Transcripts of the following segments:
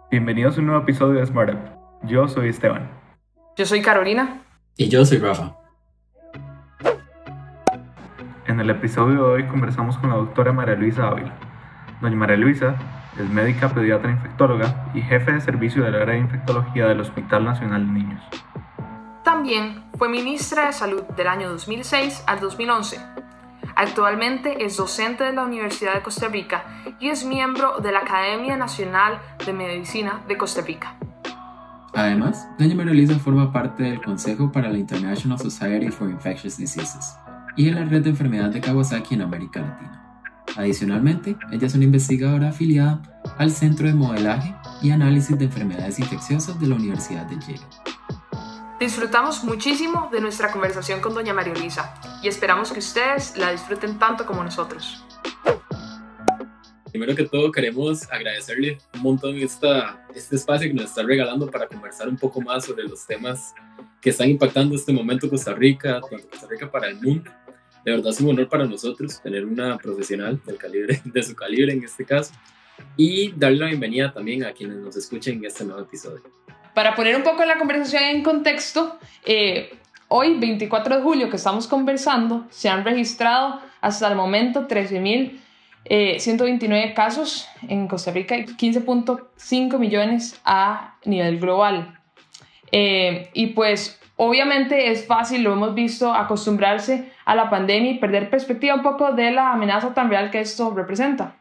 Bienvenidos a un nuevo episodio de Smart Up. Yo soy Esteban. Yo soy Carolina. Y yo soy Rafa. En el episodio de hoy conversamos con la doctora María Luisa Ávila. Doña María Luisa es médica pediatra infectóloga y jefe de servicio del área de infectología del Hospital Nacional de Niños. También fue ministra de Salud del año 2006 al 2011. Actualmente es docente de la Universidad de Costa Rica y es miembro de la Academia Nacional de Medicina de Costa Rica. Además, doña María Luisa forma parte del Consejo para la International Society for Infectious Diseases y de la Red de Enfermedades de Kawasaki en América Latina. Adicionalmente, ella es una investigadora afiliada al Centro de Modelaje y Análisis de Enfermedades Infecciosas de la Universidad de Yale. Disfrutamos muchísimo de nuestra conversación con doña María Luisa y esperamos que ustedes la disfruten tanto como nosotros. Primero que todo, queremos agradecerle un montón este espacio que nos está regalando para conversar un poco más sobre los temas que están impactando este momento Costa Rica, tanto Costa Rica para el mundo. De verdad es un honor para nosotros tener una profesional de su calibre en este caso, y darle la bienvenida también a quienes nos escuchen en este nuevo episodio. Para poner un poco la conversación en contexto, hoy, 24 de julio, que estamos conversando, se han registrado hasta el momento 13.129 casos en Costa Rica y 15.5 millones a nivel global. Y pues obviamente es fácil, lo hemos visto, acostumbrarse a la pandemia y perder perspectiva un poco de la amenaza tan real que esto representa.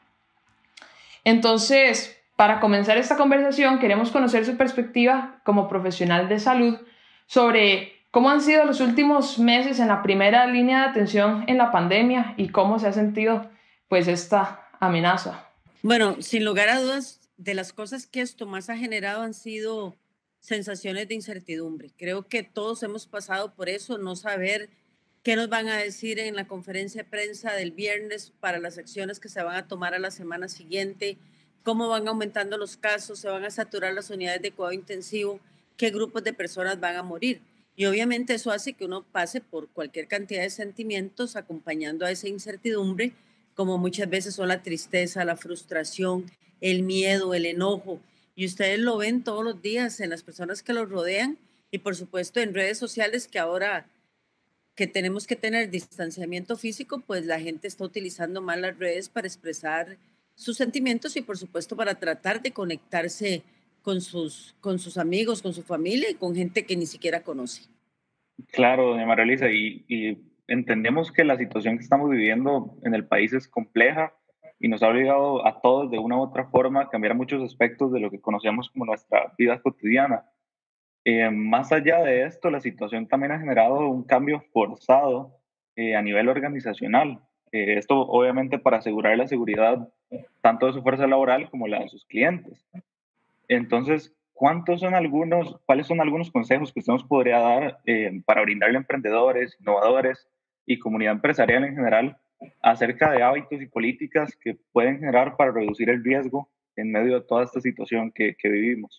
Entonces, para comenzar esta conversación, queremos conocer su perspectiva como profesional de salud sobre cómo han sido los últimos meses en la primera línea de atención en la pandemia y cómo se ha sentido pues esta amenaza. Bueno, sin lugar a dudas, de las cosas que esto más ha generado han sido sensaciones de incertidumbre. Creo que todos hemos pasado por eso, no saber qué nos van a decir en la conferencia de prensa del viernes para las acciones que se van a tomar a la semana siguiente, cómo van aumentando los casos, se van a saturar las unidades de cuidado intensivo, qué grupos de personas van a morir. Y obviamente eso hace que uno pase por cualquier cantidad de sentimientos acompañando a esa incertidumbre, como muchas veces son la tristeza, la frustración, el miedo, el enojo. Y ustedes lo ven todos los días en las personas que los rodean y por supuesto en redes sociales, que ahora que tenemos que tener distanciamiento físico, pues la gente está utilizando más las redes para expresar sus sentimientos y por supuesto para tratar de conectarse con sus amigos, con su familia y con gente que ni siquiera conoce. Claro, doña María Luisa, y entendemos que la situación que estamos viviendo en el país es compleja y nos ha obligado a todos de una u otra forma a cambiar muchos aspectos de lo que conocemos como nuestra vida cotidiana. Más allá de esto, la situación también ha generado un cambio forzado a nivel organizacional. Esto obviamente para asegurar la seguridad tanto de su fuerza laboral como la de sus clientes. Entonces, ¿cuáles son algunos consejos que usted nos podría dar para brindarle a emprendedores, innovadores y comunidad empresarial en general acerca de hábitos y políticas que pueden generar para reducir el riesgo en medio de toda esta situación que vivimos?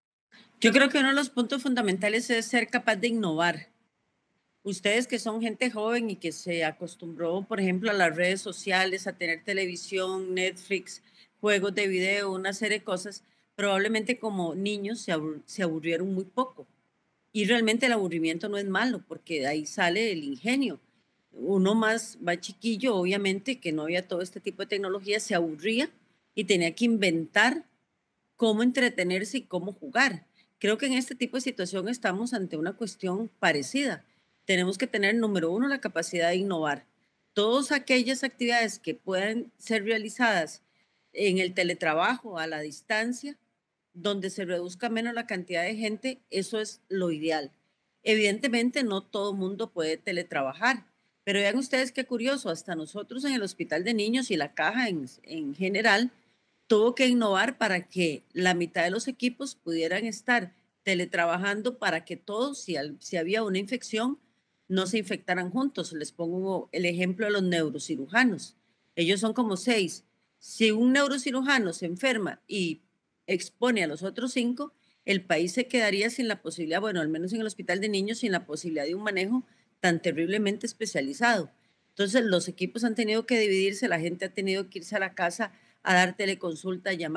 Yo creo que uno de los puntos fundamentales es ser capaz de innovar. Ustedes que son gente joven y que se acostumbró, por ejemplo, a las redes sociales, a tener televisión, Netflix, juegos de video, una serie de cosas, probablemente como niños se aburrieron muy poco. Y realmente el aburrimiento no es malo, porque de ahí sale el ingenio. Uno más chiquillo, obviamente, que no había todo este tipo de tecnología, se aburría y tenía que inventar cómo entretenerse y cómo jugar. Creo que en este tipo de situación estamos ante una cuestión parecida. Tenemos que tener, número uno, la capacidad de innovar. Todas aquellas actividades que puedan ser realizadas en el teletrabajo, a la distancia, donde se reduzca menos la cantidad de gente, eso es lo ideal. Evidentemente, no todo el mundo puede teletrabajar, pero vean ustedes qué curioso, hasta nosotros en el Hospital de Niños y la Caja en general, tuvo que innovar para que la mitad de los equipos pudieran estar teletrabajando para que todos, si había una infección, no se infectaran juntos. Les pongo el ejemplo de los neurocirujanos. Ellos son como 6. Si un neurocirujano se enferma y expone a los otros 5, el país se quedaría sin la posibilidad, bueno, al menos en el Hospital de Niños, sin la posibilidad de un manejo tan terriblemente especializado. Entonces, los equipos han tenido que dividirse, la gente ha tenido que irse a la casa a dar teleconsulta, a llamar.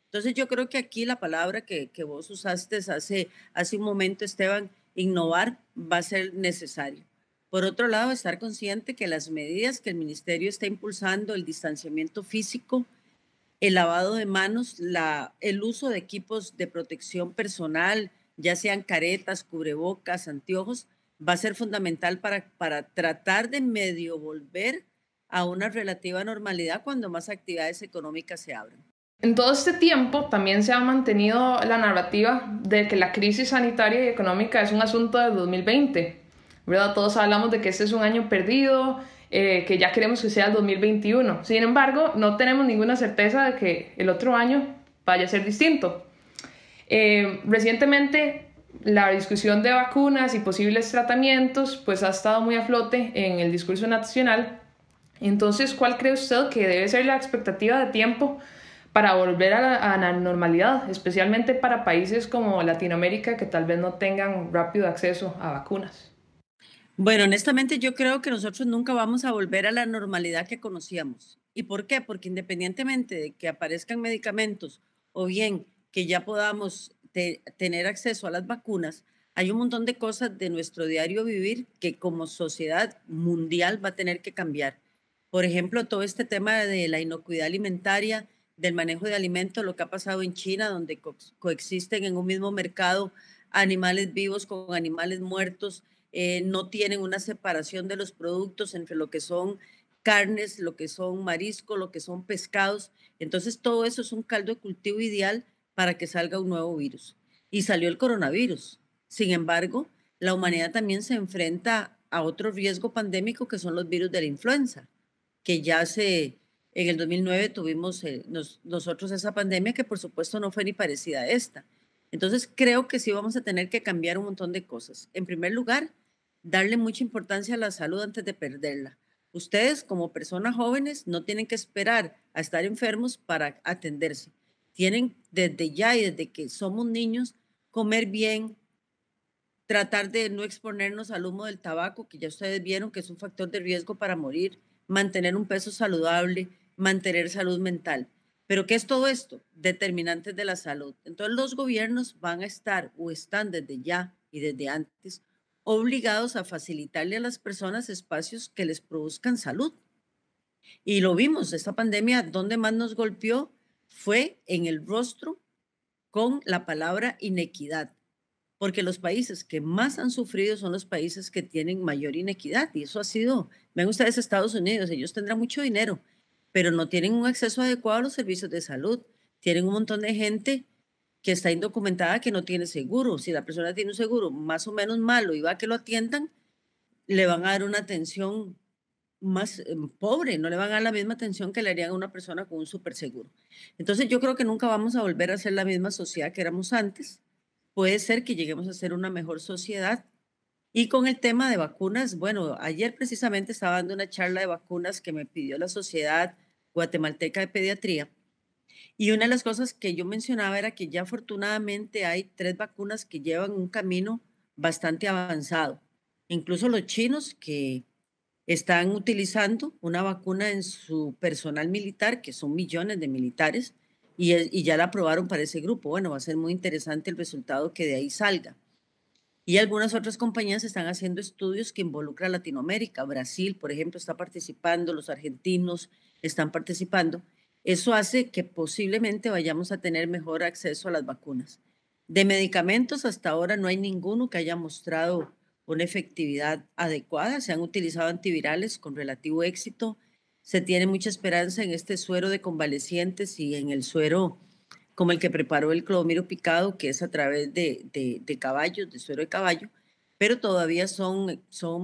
Entonces yo creo que aquí la palabra que vos usaste hace un momento, Esteban, innovar va a ser necesario. Por otro lado, estar consciente que las medidas que el ministerio está impulsando, el distanciamiento físico, el lavado de manos, el uso de equipos de protección personal, ya sean caretas, cubrebocas, anteojos, va a ser fundamental para tratar de medio volver a una relativa normalidad cuando más actividades económicas se abran. En todo este tiempo también se ha mantenido la narrativa de que la crisis sanitaria y económica es un asunto de 2020, ¿verdad? Todos hablamos de que este es un año perdido, que ya queremos que sea el 2021. Sin embargo, no tenemos ninguna certeza de que el otro año vaya a ser distinto. Recientemente, la discusión de vacunas y posibles tratamientos pues ha estado muy a flote en el discurso nacional. Entonces, ¿cuál cree usted que debe ser la expectativa de tiempo para volver a la normalidad, especialmente para países como Latinoamérica que tal vez no tengan rápido acceso a vacunas? Bueno, honestamente yo creo que nosotros nunca vamos a volver a la normalidad que conocíamos. ¿Y por qué? Porque independientemente de que aparezcan medicamentos o bien que ya podamos tener acceso a las vacunas, hay un montón de cosas de nuestro diario vivir que como sociedad mundial va a tener que cambiar. Por ejemplo, todo este tema de la inocuidad alimentaria, del manejo de alimentos, lo que ha pasado en China, donde coexisten en un mismo mercado animales vivos con animales muertos, no tienen una separación de los productos entre lo que son carnes, lo que son mariscos, lo que son pescados. Entonces, todo eso es un caldo de cultivo ideal para que salga un nuevo virus. Y salió el coronavirus. Sin embargo, la humanidad también se enfrenta a otro riesgo pandémico que son los virus de la influenza, que en el 2009 tuvimos nosotros esa pandemia que por supuesto no fue ni parecida a esta. Entonces, creo que sí vamos a tener que cambiar un montón de cosas. En primer lugar, darle mucha importancia a la salud antes de perderla. Ustedes, como personas jóvenes, no tienen que esperar a estar enfermos para atenderse. Tienen desde ya y desde que somos niños, comer bien, tratar de no exponernos al humo del tabaco, que ya ustedes vieron que es un factor de riesgo para morir, mantener un peso saludable, mantener salud mental. ¿Pero qué es todo esto? Determinantes de la salud. Entonces los gobiernos van a estar o están desde ya y desde antes obligados a facilitarle a las personas espacios que les produzcan salud. Y lo vimos, esta pandemia, donde más nos golpeó fue en el rostro con la palabra inequidad, porque los países que más han sufrido son los países que tienen mayor inequidad, y eso ha sido, ven ustedes Estados Unidos, ellos tendrán mucho dinero, pero no tienen un acceso adecuado a los servicios de salud, tienen un montón de gente que está indocumentada, que no tiene seguro. Si la persona tiene un seguro más o menos malo y va a que lo atiendan, le van a dar una atención más pobre, no le van a dar la misma atención que le harían a una persona con un súper seguro. Entonces yo creo que nunca vamos a volver a ser la misma sociedad que éramos antes. Puede ser que lleguemos a ser una mejor sociedad. Y con el tema de vacunas, bueno, ayer precisamente estaba dando una charla de vacunas que me pidió la Sociedad Guatemalteca de Pediatría. Y una de las cosas que yo mencionaba era que ya afortunadamente hay 3 vacunas que llevan un camino bastante avanzado. Incluso los chinos que están utilizando una vacuna en su personal militar, que son millones de militares, y ya la aprobaron para ese grupo. Bueno, va a ser muy interesante el resultado que de ahí salga. Y algunas otras compañías están haciendo estudios que involucran a Latinoamérica. Brasil, por ejemplo, está participando, los argentinos están participando. Eso hace que posiblemente vayamos a tener mejor acceso a las vacunas. De medicamentos, hasta ahora no hay ninguno que haya mostrado una efectividad adecuada. Se han utilizado antivirales con relativo éxito. Se tiene mucha esperanza en este suero de convalecientes y en el suero como el que preparó el Clodomiro Picado, que es a través de caballos, de suero de caballo, pero todavía son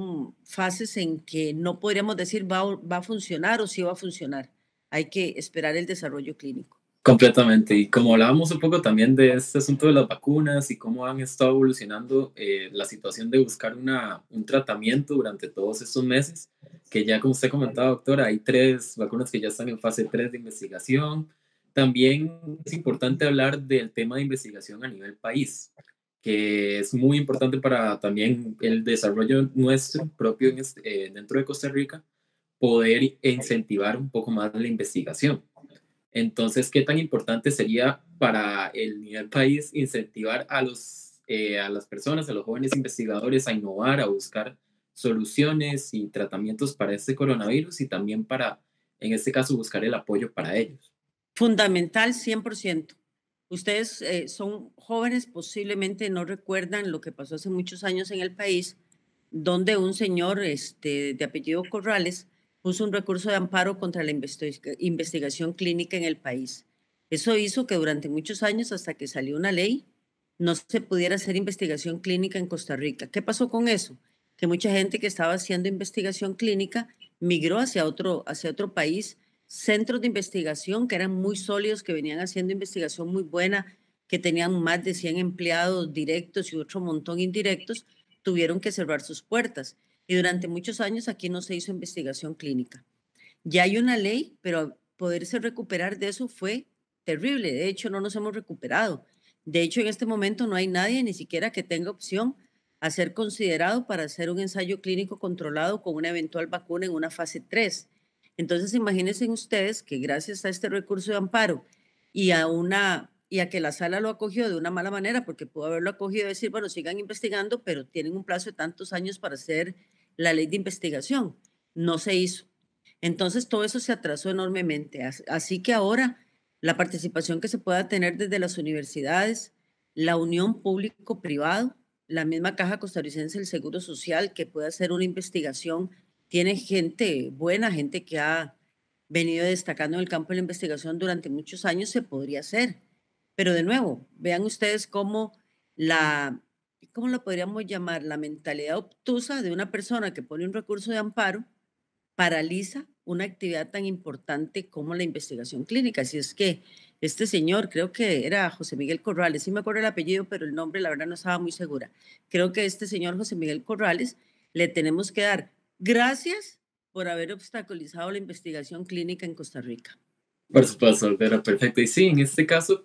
fases en que no podríamos decir va a funcionar o sí va a funcionar. Hay que esperar el desarrollo clínico. Completamente. Y como hablábamos un poco también de este asunto de las vacunas y cómo han estado evolucionando la situación de buscar un tratamiento durante todos estos meses, que ya como usted comentaba, doctora, hay 3 vacunas que ya están en fase 3 de investigación. También es importante hablar del tema de investigación a nivel país, que es muy importante para también el desarrollo nuestro propio dentro de Costa Rica, poder incentivar un poco más la investigación. Entonces, ¿qué tan importante sería para el nivel país incentivar a las personas, a los jóvenes investigadores a innovar, a buscar soluciones y tratamientos para este coronavirus y también para, en este caso, buscar el apoyo para ellos? Fundamental, 100%. Ustedes son jóvenes, posiblemente no recuerdan lo que pasó hace muchos años en el país, donde un señor de apellido Corrales puso un recurso de amparo contra la investigación clínica en el país. Eso hizo que durante muchos años, hasta que salió una ley, no se pudiera hacer investigación clínica en Costa Rica. ¿Qué pasó con eso? Que mucha gente que estaba haciendo investigación clínica migró hacia otro país, centros de investigación que eran muy sólidos, que venían haciendo investigación muy buena, que tenían más de 100 empleados directos y otro montón indirectos, tuvieron que cerrar sus puertas. Y durante muchos años aquí no se hizo investigación clínica. Ya hay una ley, pero poderse recuperar de eso fue terrible. De hecho, no nos hemos recuperado. De hecho, en este momento no hay nadie, ni siquiera que tenga opción a ser considerado para hacer un ensayo clínico controlado con una eventual vacuna en una fase 3. Entonces, imagínense ustedes que gracias a este recurso de amparo y a que la sala lo acogió de una mala manera, porque pudo haberlo acogido y decir, bueno, sigan investigando, pero tienen un plazo de tantos años para hacer la ley de investigación. No se hizo. Entonces, todo eso se atrasó enormemente. Así que ahora la participación que se pueda tener desde las universidades, la unión público-privado, la misma Caja Costarricense del Seguro Social, que pueda hacer una investigación, tiene gente buena, gente que ha venido destacando en el campo de la investigación durante muchos años, se podría hacer. Pero de nuevo, vean ustedes cómo ¿cómo lo podríamos llamar? La mentalidad obtusa de una persona que pone un recurso de amparo paraliza una actividad tan importante como la investigación clínica. Así es que este señor, creo que era José Miguel Corrales, sí me acuerdo el apellido, pero el nombre la verdad no estaba muy segura. Creo que este señor José Miguel Corrales le tenemos que dar gracias por haber obstaculizado la investigación clínica en Costa Rica. Por supuesto, pero perfecto. Y sí, en este caso,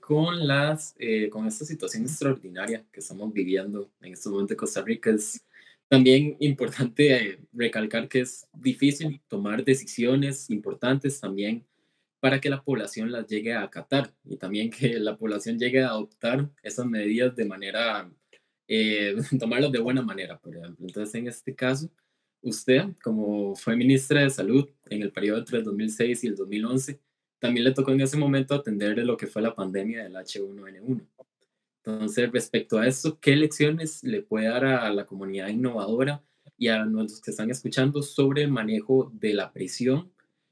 con esta situación extraordinaria que estamos viviendo en este momento en Costa Rica, es también importante recalcar que es difícil tomar decisiones importantes también para que la población las llegue a acatar y también que la población llegue a adoptar esas medidas de manera, tomarlas de buena manera, por ejemplo. Entonces, en este caso, usted, como fue ministra de Salud en el periodo entre el 2006 y el 2011, también le tocó en ese momento atender lo que fue la pandemia del H1N1. Entonces, respecto a esto, ¿qué lecciones le puede dar a la comunidad innovadora y a los que están escuchando sobre el manejo de la presión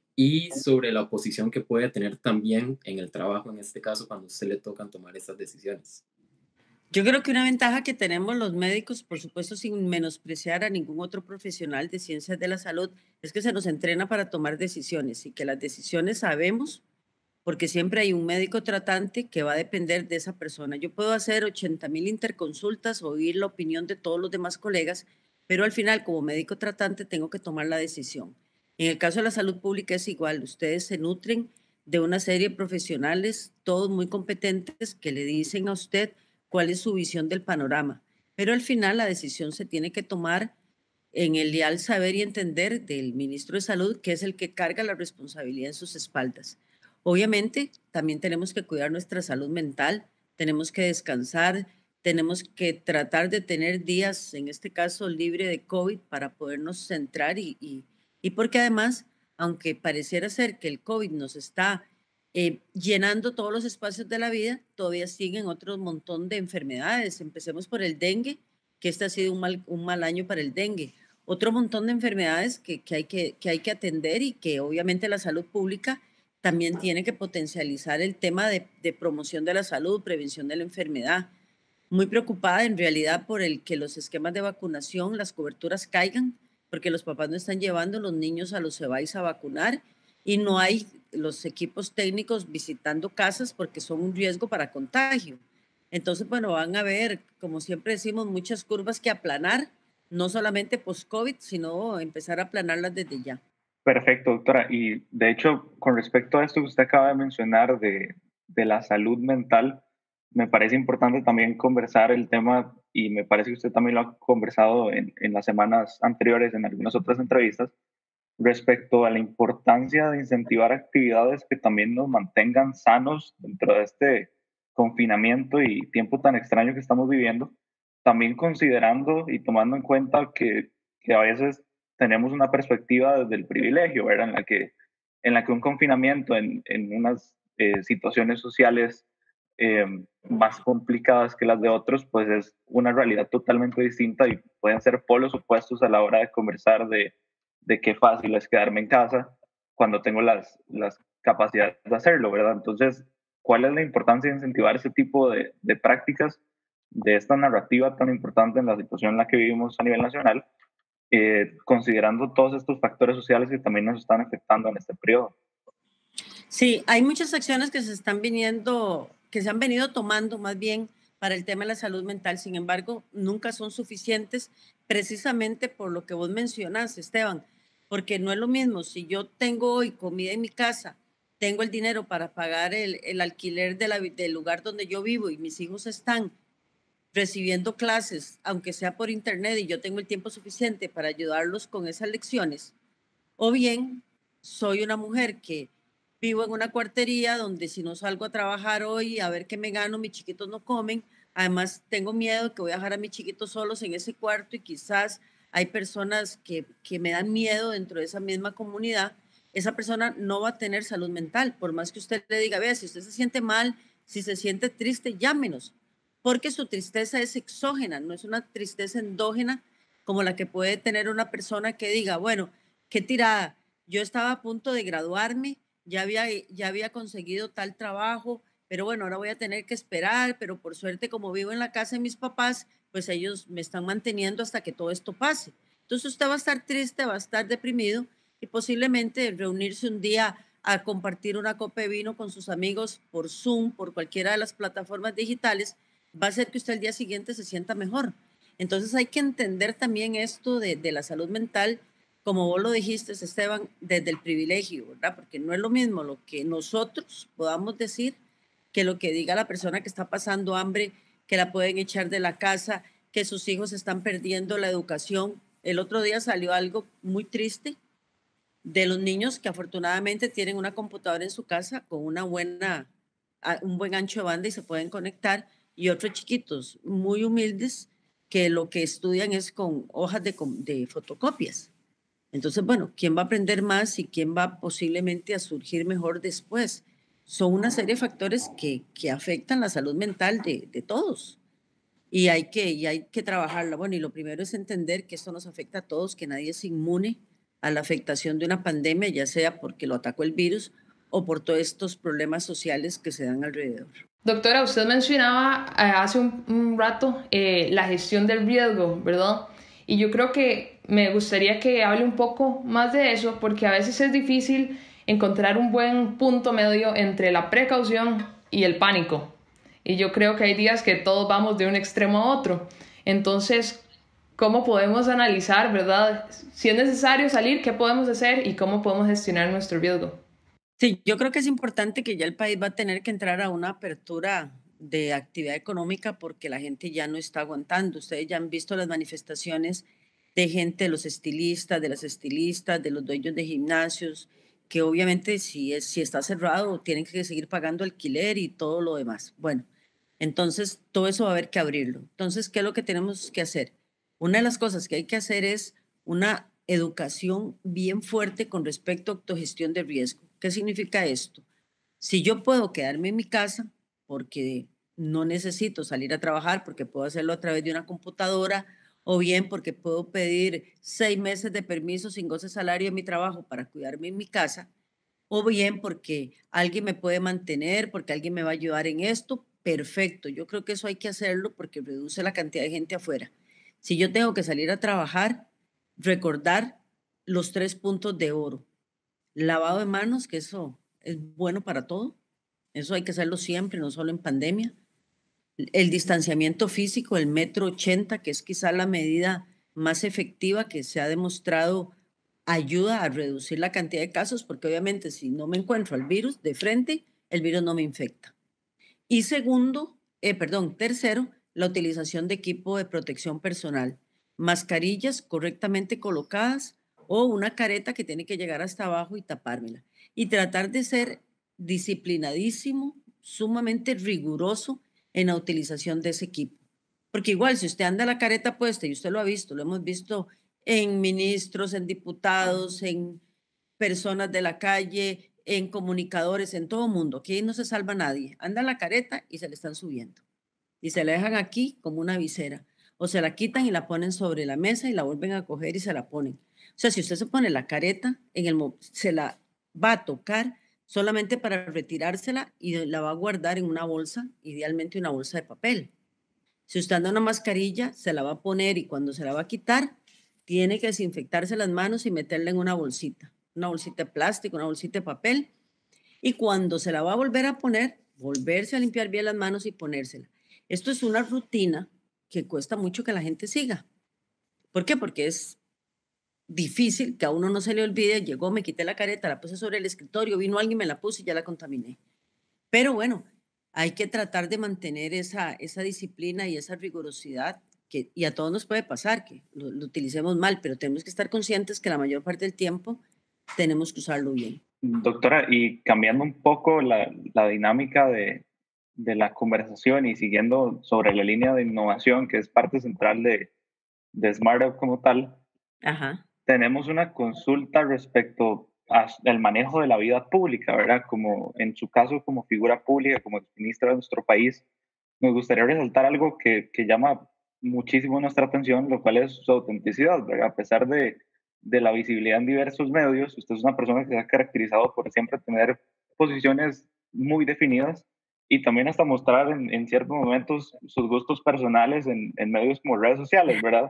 y sobre la oposición que puede tener también en el trabajo, en este caso, cuando a usted le tocan tomar estas decisiones? Yo creo que una ventaja que tenemos los médicos, por supuesto sin menospreciar a ningún otro profesional de ciencias de la salud, es que se nos entrena para tomar decisiones y que las decisiones sabemos porque siempre hay un médico tratante que va a depender de esa persona. Yo puedo hacer 80,000 interconsultas, oír la opinión de todos los demás colegas, pero al final como médico tratante tengo que tomar la decisión. En el caso de la salud pública es igual, ustedes se nutren de una serie de profesionales, todos muy competentes, que le dicen a usted cuál es su visión del panorama, pero al final la decisión se tiene que tomar en el leal saber y entender del ministro de Salud, que es el que carga la responsabilidad en sus espaldas. Obviamente, también tenemos que cuidar nuestra salud mental, tenemos que descansar, tenemos que tratar de tener días, en este caso, libre de COVID para podernos centrar y porque además, aunque pareciera ser que el COVID nos está llenando todos los espacios de la vida, todavía siguen otro montón de enfermedades. Empecemos por el dengue, que este ha sido un mal año para el dengue. Otro montón de enfermedades que hay que atender y que obviamente la salud pública también tiene que potencializar el tema de promoción de la salud, prevención de la enfermedad. Muy preocupada en realidad por el que los esquemas de vacunación, las coberturas caigan, porque los papás no están llevando a los niños a los CEBAIS a vacunar y no hay los equipos técnicos visitando casas porque son un riesgo para contagio. Entonces, bueno, van a ver, como siempre decimos, muchas curvas que aplanar, no solamente post-COVID, sino empezar a aplanarlas desde ya. Perfecto, doctora. Y de hecho, con respecto a esto que usted acaba de mencionar de la salud mental, me parece importante también conversar el tema, y me parece que usted también lo ha conversado en las semanas anteriores en algunas otras entrevistas, respecto a la importancia de incentivar actividades que también nos mantengan sanos dentro de este confinamiento y tiempo tan extraño que estamos viviendo, también considerando y tomando en cuenta que a veces tenemos una perspectiva desde el privilegio, ¿verdad? En la que un confinamiento en unas situaciones sociales eh, más complicadas que las de otros, pues es una realidad totalmente distinta y pueden ser polos opuestos a la hora de conversar de qué fácil es quedarme en casa cuando tengo las capacidades de hacerlo, ¿verdad? Entonces, ¿cuál es la importancia de incentivar ese tipo de prácticas, de esta narrativa tan importante en la situación en la que vivimos a nivel nacional, considerando todos estos factores sociales que también nos están afectando en este periodo? Sí, hay muchas acciones que se están viniendo, que se han venido tomando más bien para el tema de la salud mental. Sin embargo, nunca son suficientes precisamente por lo que vos mencionas, Esteban, porque no es lo mismo si yo tengo hoy comida en mi casa, tengo el dinero para pagar el alquiler del lugar donde yo vivo y mis hijos están recibiendo clases, aunque sea por internet, y yo tengo el tiempo suficiente para ayudarlos con esas lecciones, o bien soy una mujer que vivo en una cuartería donde si no salgo a trabajar hoy a ver qué me gano, mis chiquitos no comen. Además, tengo miedo que voy a dejar a mis chiquitos solos en ese cuarto y quizás hay personas que me dan miedo dentro de esa misma comunidad. Esa persona no va a tener salud mental, por más que usted le diga, vea, si usted se siente mal, si se siente triste, llámenos, porque su tristeza es exógena, no es una tristeza endógena como la que puede tener una persona que diga, bueno, qué tirada, yo estaba a punto de graduarme, ya había conseguido tal trabajo, pero bueno, ahora voy a tener que esperar, pero por suerte como vivo en la casa de mis papás, pues ellos me están manteniendo hasta que todo esto pase. Entonces usted va a estar triste, va a estar deprimido y posiblemente reunirse un día a compartir una copa de vino con sus amigos por Zoom, por cualquiera de las plataformas digitales, va a hacer que usted al día siguiente se sienta mejor. Entonces hay que entender también esto de la salud mental, como vos lo dijiste, Esteban, desde el privilegio, ¿verdad? Porque no es lo mismo lo que nosotros podamos decir que lo que diga la persona que está pasando hambre, que la pueden echar de la casa, que sus hijos están perdiendo la educación. El otro día salió algo muy triste de los niños que afortunadamente tienen una computadora en su casa con un buen ancho de banda y se pueden conectar, y otros chiquitos muy humildes que lo que estudian es con hojas de fotocopias. Entonces, bueno, ¿quién va a aprender más y quién va posiblemente a surgir mejor después? Son una serie de factores que afectan la salud mental de todos y hay que trabajarla. Bueno, y lo primero es entender que esto nos afecta a todos, que nadie es inmune a la afectación de una pandemia, ya sea porque lo atacó el virus o por todos estos problemas sociales que se dan alrededor. Doctora, usted mencionaba hace un rato la gestión del riesgo, ¿verdad? Y yo creo que me gustaría que hable un poco más de eso, porque a veces es difícil encontrar un buen punto medio entre la precaución y el pánico. Y yo creo que hay días que todos vamos de un extremo a otro. Entonces, ¿cómo podemos analizar, verdad? Si es necesario salir, ¿qué podemos hacer y cómo podemos gestionar nuestro riesgo? Sí, yo creo que es importante que ya el país va a tener que entrar a una apertura de actividad económica porque la gente ya no está aguantando. Ustedes ya han visto las manifestaciones de gente, de los estilistas, de las estilistas, de los dueños de gimnasios, que obviamente si está cerrado tienen que seguir pagando alquiler y todo lo demás. Bueno, entonces todo eso va a haber que abrirlo. Entonces, ¿qué es lo que tenemos que hacer? Una de las cosas que hay que hacer es una educación bien fuerte con respecto a autogestión de riesgo. ¿Qué significa esto? Si yo puedo quedarme en mi casa porque no necesito salir a trabajar, porque puedo hacerlo a través de una computadora, o bien porque puedo pedir 6 meses de permiso sin goce de salario en mi trabajo para cuidarme en mi casa, o bien porque alguien me puede mantener, porque alguien me va a ayudar en esto, perfecto. Yo creo que eso hay que hacerlo porque reduce la cantidad de gente afuera. Si yo tengo que salir a trabajar, recordar los 3 puntos de oro. Lavado de manos, que eso es bueno para todo. Eso hay que hacerlo siempre, no solo en pandemia. El distanciamiento físico, el 1,80 m, que es quizá la medida más efectiva que se ha demostrado ayuda a reducir la cantidad de casos, porque obviamente si no me encuentro al virus de frente, el virus no me infecta. Y tercero, la utilización de equipo de protección personal, mascarillas correctamente colocadas, o una careta que tiene que llegar hasta abajo y tapármela. Y tratar de ser disciplinadísimo, sumamente riguroso en la utilización de ese equipo. Porque igual, si usted anda la careta puesta, y usted lo ha visto, lo hemos visto en ministros, en diputados, en personas de la calle, en comunicadores, en todo mundo, aquí no se salva nadie. Anda la careta y se le están subiendo. Y se la dejan aquí como una visera. O se la quitan y la ponen sobre la mesa y la vuelven a coger y se la ponen. O sea, si usted se pone la careta, se la va a tocar solamente para retirársela y la va a guardar en una bolsa, idealmente una bolsa de papel. Si usted anda una mascarilla, se la va a poner y cuando se la va a quitar, tiene que desinfectarse las manos y meterla en una bolsita de plástico, una bolsita de papel. Y cuando se la va a volver a poner, volverse a limpiar bien las manos y ponérsela. Esto es una rutina que cuesta mucho que la gente siga. ¿Por qué? Porque es difícil que a uno no se le olvide, llegó, me quité la careta, la puse sobre el escritorio, vino alguien, me la puse y ya la contaminé. Pero bueno, hay que tratar de mantener esa disciplina y esa rigurosidad y a todos nos puede pasar que lo utilicemos mal, pero tenemos que estar conscientes que la mayor parte del tiempo tenemos que usarlo bien. Doctora, y cambiando un poco la dinámica de la conversación y siguiendo sobre la línea de innovación, que es parte central de SmartUp como tal, Ajá. tenemos una consulta respecto al manejo de la vida pública, ¿verdad? Como en su caso como figura pública, como exministra de nuestro país, nos gustaría resaltar algo que llama muchísimo nuestra atención, lo cual es su autenticidad, ¿verdad? A pesar de la visibilidad en diversos medios, usted es una persona que se ha caracterizado por siempre tener posiciones muy definidas y también hasta mostrar en ciertos momentos sus gustos personales en medios como redes sociales, ¿verdad?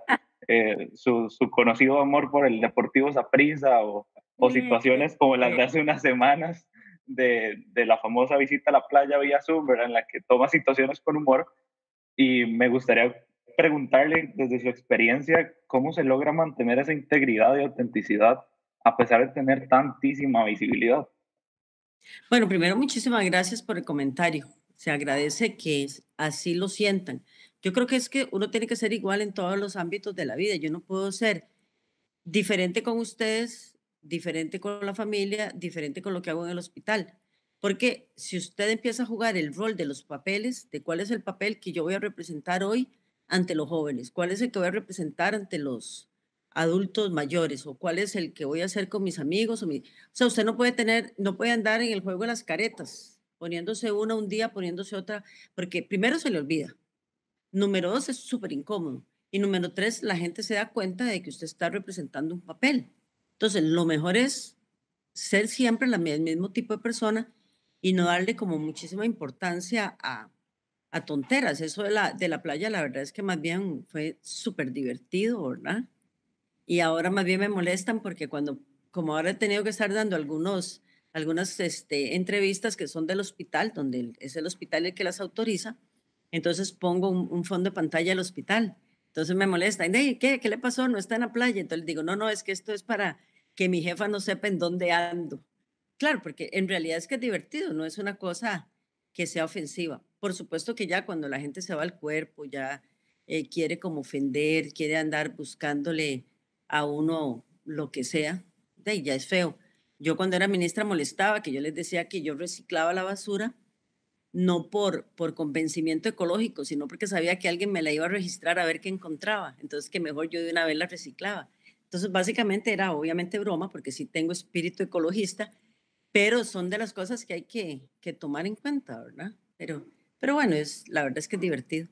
Su conocido amor por el Deportivo Saprissa o situaciones como las de hace unas semanas de la famosa visita a la playa vía Zoom, ¿verdad? En la que toma situaciones con humor. Y me gustaría preguntarle desde su experiencia cómo se logra mantener esa integridad y autenticidad a pesar de tener tantísima visibilidad. Bueno, primero, muchísimas gracias por el comentario. Se agradece que así lo sientan. Yo creo que es que uno tiene que ser igual en todos los ámbitos de la vida. Yo no puedo ser diferente con ustedes, diferente con la familia, diferente con lo que hago en el hospital. Porque si usted empieza a jugar el rol de los papeles, de cuál es el papel que yo voy a representar hoy ante los jóvenes, cuál es el que voy a representar ante los adultos mayores o cuál es el que voy a hacer con mis amigos. O sea, usted no puede andar en el juego de las caretas, poniéndose una un día, poniéndose otra, porque primero se le olvida. Número 2, es súper incómodo. Y número 3, la gente se da cuenta de que usted está representando un papel. Entonces, lo mejor es ser siempre el mismo tipo de persona y no darle como muchísima importancia a tonteras. Eso de la playa, la verdad es que más bien fue súper divertido, ¿verdad? Y ahora más bien me molestan porque como ahora he tenido que estar dando algunas entrevistas que son del hospital, donde es el hospital el que las autoriza, entonces pongo un fondo de pantalla del hospital. Entonces me molestan. ¿Qué le pasó? No está en la playa. Entonces digo, no, es que esto es para que mi jefa no sepa en dónde ando. Claro, porque en realidad es que es divertido, no es una cosa que sea ofensiva. Por supuesto que ya cuando la gente se va al cuerpo, ya quiere como ofender, quiere andar buscándole a uno lo que sea, ya es feo. Yo cuando era ministra molestaba que yo les decía que yo reciclaba la basura, no por convencimiento ecológico, sino porque sabía que alguien me la iba a registrar a ver qué encontraba. Entonces, que mejor yo de una vez la reciclaba. Entonces, básicamente era obviamente broma, porque sí tengo espíritu ecologista, pero son de las cosas que hay que tomar en cuenta, ¿verdad? Pero bueno, la verdad es que es divertido.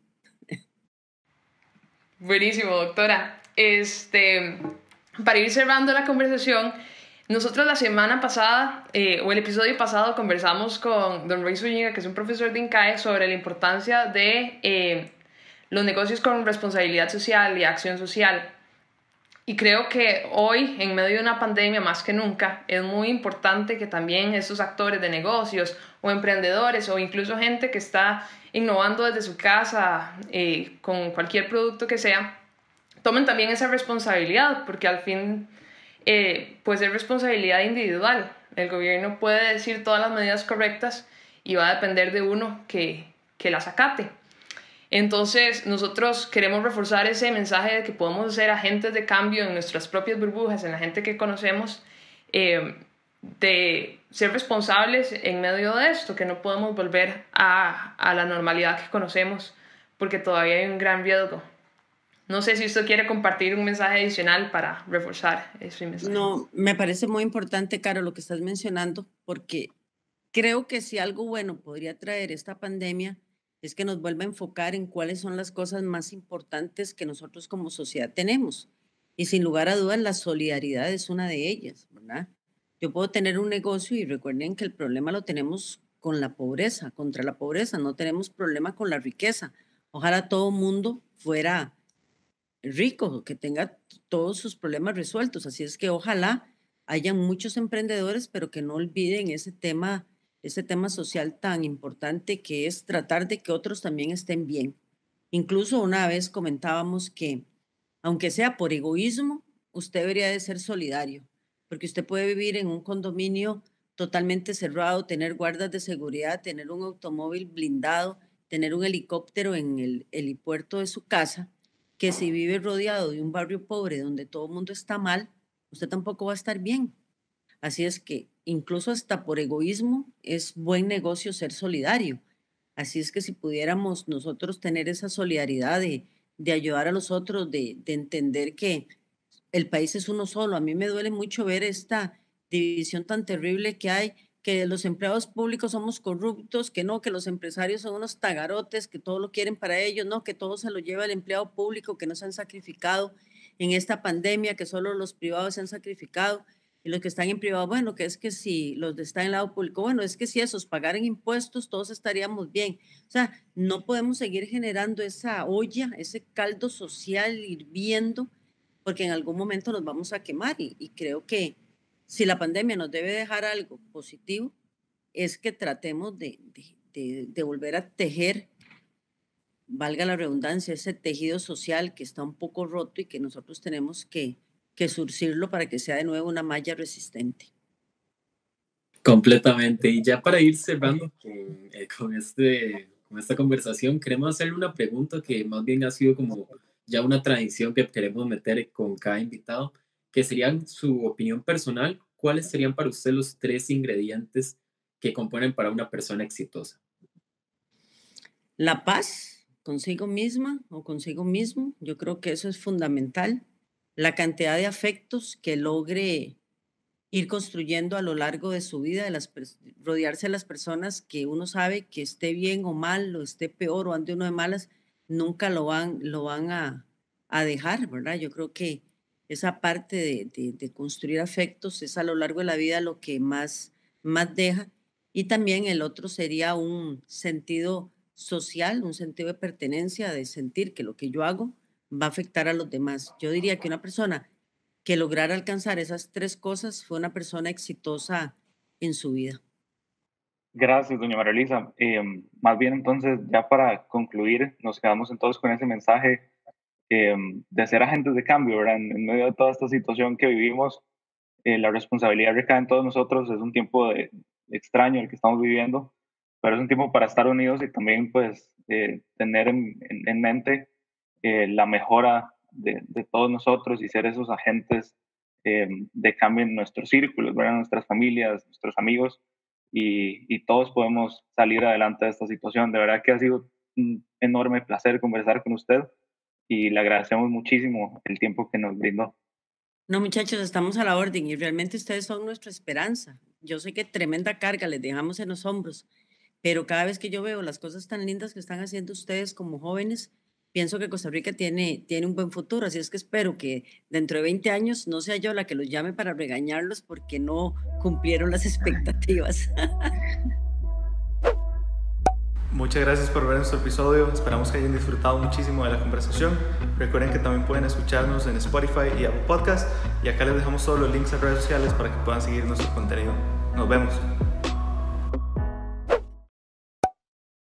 Buenísimo, doctora. Para ir cerrando la conversación, nosotros la semana pasada, o el episodio pasado, conversamos con don Roy Zúñiga, que es un profesor de INCAE, sobre la importancia de los negocios con responsabilidad social y acción social. Y creo que hoy, en medio de una pandemia más que nunca, es muy importante que también estos actores de negocios o emprendedores o incluso gente que está innovando desde su casa con cualquier producto que sea, tomen también esa responsabilidad, porque al fin pues es responsabilidad individual. El gobierno puede decir todas las medidas correctas y va a depender de uno que las acate. Entonces nosotros queremos reforzar ese mensaje de que podemos ser agentes de cambio en nuestras propias burbujas, en la gente que conocemos, de ser responsables en medio de esto, que no podemos volver a la normalidad que conocemos porque todavía hay un gran riesgo. No sé si usted quiere compartir un mensaje adicional para reforzar ese mensaje. No, me parece muy importante, Caro, lo que estás mencionando, porque creo que si algo bueno podría traer esta pandemia es que nos vuelva a enfocar en cuáles son las cosas más importantes que nosotros como sociedad tenemos. Y sin lugar a dudas, la solidaridad es una de ellas, ¿verdad? Yo puedo tener un negocio y recuerden que el problema lo tenemos con la pobreza, contra la pobreza, no tenemos problema con la riqueza. Ojalá todo mundo fuera rico, que tenga todos sus problemas resueltos. Así es que ojalá haya muchos emprendedores, pero que no olviden ese tema social tan importante que es tratar de que otros también estén bien. Incluso una vez comentábamos que, aunque sea por egoísmo, usted debería de ser solidario, porque usted puede vivir en un condominio totalmente cerrado, tener guardas de seguridad, tener un automóvil blindado, tener un helicóptero en el helipuerto de su casa, que si vive rodeado de un barrio pobre donde todo el mundo está mal, usted tampoco va a estar bien. Así es que incluso hasta por egoísmo es buen negocio ser solidario. Así es que si pudiéramos nosotros tener esa solidaridad de ayudar a los otros, de entender que el país es uno solo. A mí me duele mucho ver esta división tan terrible que hay, que los empleados públicos somos corruptos, que no, que los empresarios son unos tagarotes, que todo lo quieren para ellos, no, que todo se lo lleva el empleado público, que no se han sacrificado en esta pandemia, que solo los privados se han sacrificado. Y los que están en privado, bueno, que es que si los que están en el lado público, bueno, es que si esos pagaran impuestos, todos estaríamos bien. O sea, no podemos seguir generando esa olla, ese caldo social hirviendo, porque en algún momento nos vamos a quemar. Y creo que si la pandemia nos debe dejar algo positivo, es que tratemos de volver a tejer, valga la redundancia, ese tejido social que está un poco roto y que nosotros tenemos que surcirlo para que sea de nuevo una malla resistente. Completamente. Y ya para ir cerrando con esta conversación, queremos hacerle una pregunta que más bien ha sido como ya una tradición que queremos meter con cada invitado, que sería su opinión personal. ¿Cuáles serían para usted los 3 ingredientes que componen para una persona exitosa? La paz consigo misma o consigo mismo, yo creo que eso es fundamental. La cantidad de afectos que logre ir construyendo a lo largo de su vida, rodearse de las personas que uno sabe que esté bien o mal, o esté peor o ande uno de malas, nunca lo van a dejar, ¿verdad? Yo creo que esa parte de construir afectos es a lo largo de la vida lo que más deja. Y también el otro sería un sentido social, un sentido de pertenencia, de sentir que lo que yo hago va a afectar a los demás. Yo diría que una persona que lograra alcanzar esas 3 cosas fue una persona exitosa en su vida. Gracias, doña María Luisa. Más bien entonces, ya para concluir, nos quedamos entonces con ese mensaje de ser agentes de cambio, ¿verdad? En medio de toda esta situación que vivimos, la responsabilidad recae en todos nosotros. Es un tiempo extraño el que estamos viviendo, pero es un tiempo para estar unidos y también pues tener en mente la mejora de todos nosotros y ser esos agentes de cambio en nuestros círculos, ¿verdad? Nuestras familias, nuestros amigos, y todos podemos salir adelante de esta situación. De verdad que ha sido un enorme placer conversar con usted y le agradecemos muchísimo el tiempo que nos brindó. No, muchachos, estamos a la orden y realmente ustedes son nuestra esperanza. Yo sé que tremenda carga les dejamos en los hombros, pero cada vez que yo veo las cosas tan lindas que están haciendo ustedes como jóvenes, pienso que Costa Rica tiene un buen futuro. Así es que espero que dentro de 20 años no sea yo la que los llame para regañarlos porque no cumplieron las expectativas. Muchas gracias por ver nuestro episodio. Esperamos que hayan disfrutado muchísimo de la conversación. Recuerden que también pueden escucharnos en Spotify y Apple Podcast. Y acá les dejamos todos los links a redes sociales para que puedan seguir nuestro contenido. Nos vemos.